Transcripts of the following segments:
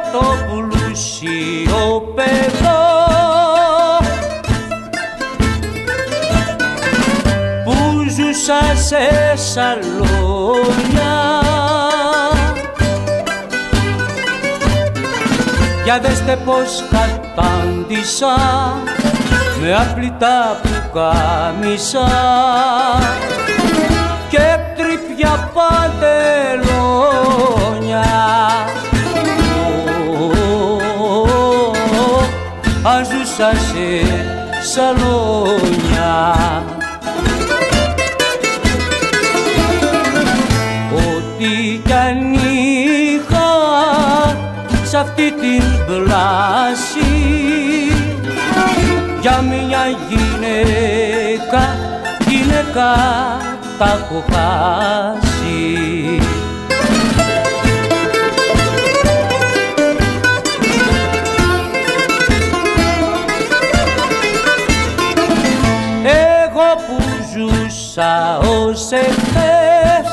το πλούσιο παιδό που ζούσα σε σαλόνια. Για δέστε πως κατάντησα με άπλυτα πουκάμισα και τρυπιά παντελόνια. Αζούσα σε σαλόνια. Ό,τι κι αν είχα σ' αυτή την πλάση για μια γυναίκα τα έχω χάσει. Εγώ που ζούσα ως εχθές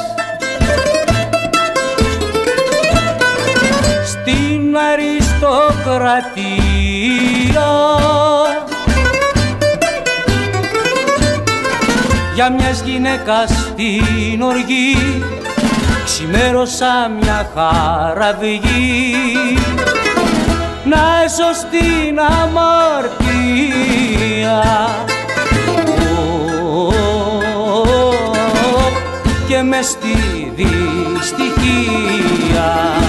στην αριστοκρατία για μιας γυναίκας την οργή ξημέρωσα μια χαραυγή να έσω στην αμαρτία και μες στη δυστυχία.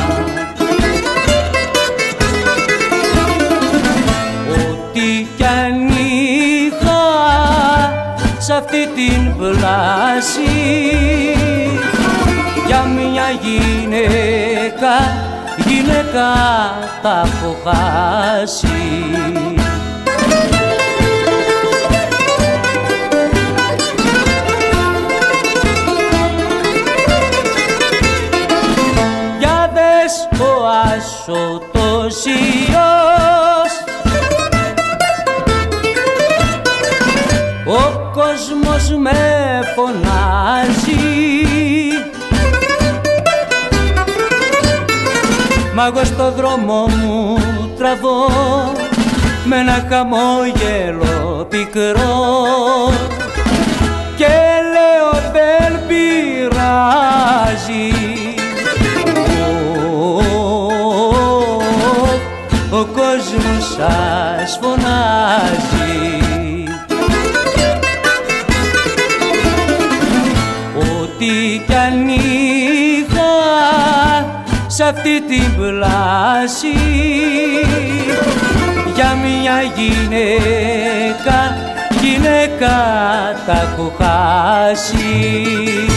Ό,τι κι αν είχα σ' αυτή την πλάση για μια γυναίκα τα έχω χάσει. Για δες ο άσωτος ιός ο κόσμος με φωνάζει μα εγώ στο δρόμο μου τραβώ με ένα χαμόγελο πικρό και λέω δεν πειράζει. Ο κόσμος σας φωνάζει. Ό,τι κι αν είχα σ' αυτή την πλάση για μια γυναίκα τα έχω χάσει.